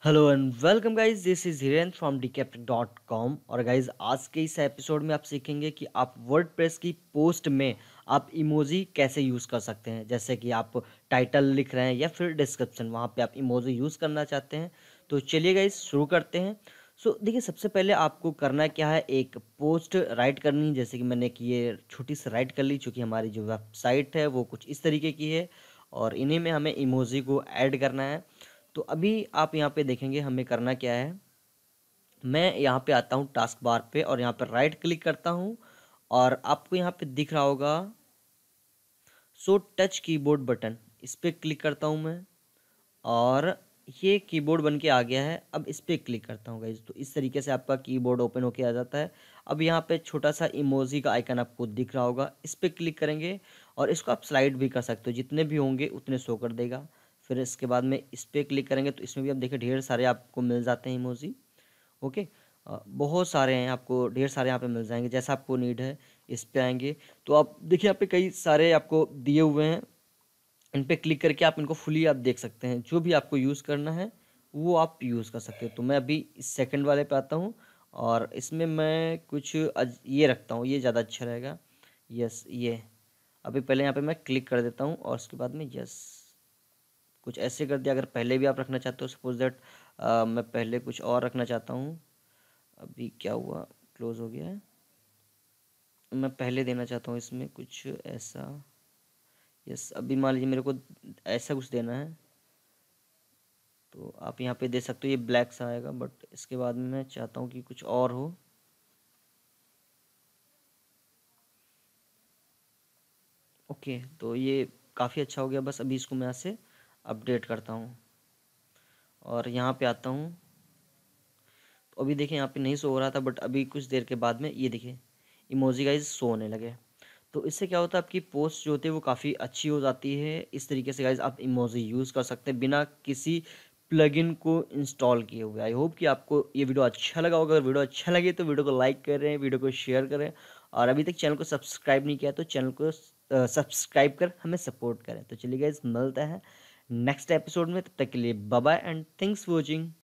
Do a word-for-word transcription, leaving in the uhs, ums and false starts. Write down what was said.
Hello and welcome guys, this is Hiren from डिकेप्ट dot com. और guys, आज के इस एपिसोड में आप सीखेंगे कि आप वर्डप्रेस की पोस्ट में आप इमोजी कैसे यूज़ कर सकते हैं। जैसे कि आप टाइटल लिख रहे हैं या फिर डिस्क्रिप्शन, वहाँ पे आप इमोजी यूज़ करना चाहते हैं। तो चलिए गाइस, शुरू करते हैं। सो देखिए, सबसे पहले आपको करना क्या है, एक पोस्ट राइट करनी है। जैसे कि मैंने कि ये छोटी सी राइट कर ली, चूँकि हमारी जो वेबसाइट है वो कुछ इस तरीके की है और इन्हीं में हमें इमोजी को ऐड करना है। तो अभी आप यहाँ पे देखेंगे हमें करना क्या है। मैं यहाँ पे आता हूँ टास्क बार पे और यहाँ पर राइट क्लिक करता हूँ और आपको यहाँ पे दिख रहा होगा सो टच कीबोर्ड बटन, इस पर क्लिक करता हूँ मैं और ये कीबोर्ड बन के आ गया है। अब इस पर क्लिक करता हूँ गाइस, तो इस तरीके से आपका कीबोर्ड ओपन होके आ जाता है। अब यहाँ पे छोटा सा इमोजी का आइकन आपको दिख रहा होगा, इस पर क्लिक करेंगे और इसको आप स्लाइड भी कर सकते हो, जितने भी होंगे उतने शो कर देगा। फिर इसके बाद में इस पर क्लिक करेंगे तो इसमें भी आप देखिए ढेर सारे आपको मिल जाते हैं इमोजी। ओके, अ, बहुत सारे हैं, आपको ढेर सारे यहाँ पे मिल जाएंगे, जैसा आपको नीड है। इस पे आएंगे तो आप देखिए यहाँ पे कई सारे आपको दिए हुए हैं। इन पे क्लिक करके आप इनको फुली आप देख सकते हैं, जो भी आपको यूज़ करना है वो आप यूज़ कर सकते हो। तो मैं अभी इस सेकंड वाले पे आता हूँ और इसमें मैं कुछ अज ये रखता हूँ, ये ज़्यादा अच्छा रहेगा। यस, ये अभी पहले यहाँ पे मैं क्लिक कर देता हूँ और उसके बाद में यस कुछ ऐसे कर दिया। अगर पहले भी आप रखना चाहते हो, सपोज दैट मैं पहले कुछ और रखना चाहता हूँ। अभी क्या हुआ, क्लोज हो गया है। मैं पहले देना चाहता हूँ इसमें कुछ ऐसा। यस, अभी मान लीजिए मेरे को ऐसा कुछ देना है, तो आप यहाँ पे दे सकते हो। ये ब्लैक सा आएगा, बट इसके बाद में मैं चाहता हूँ कि कुछ और हो। ओके, तो ये काफ़ी अच्छा हो गया। बस अभी इसको मैं यहाँ से अपडेट करता हूँ और यहाँ पे आता हूँ। तो अभी देखिए यहाँ पे नहीं शो हो रहा था, बट अभी कुछ देर के बाद में ये देखिए इमोजी गाइज शो होने लगे। तो इससे क्या होता है, आपकी पोस्ट जो होती है वो काफ़ी अच्छी हो जाती है। इस तरीके से गाइज आप इमोजी यूज़ कर सकते हैं बिना किसी प्लगइन को इंस्टॉल किए हुए। आई होप कि आपको ये वीडियो अच्छा लगा होगा। अगर वीडियो अच्छा लगे तो वीडियो को लाइक करें, वीडियो को शेयर करें और अभी तक चैनल को सब्सक्राइब नहीं किया तो चैनल को सब्सक्राइब कर हमें सपोर्ट करें। तो चलिए गाइज, मिलता है नेक्स्ट एपिसोड में, तब तक के लिए bye bye and thanks for watching.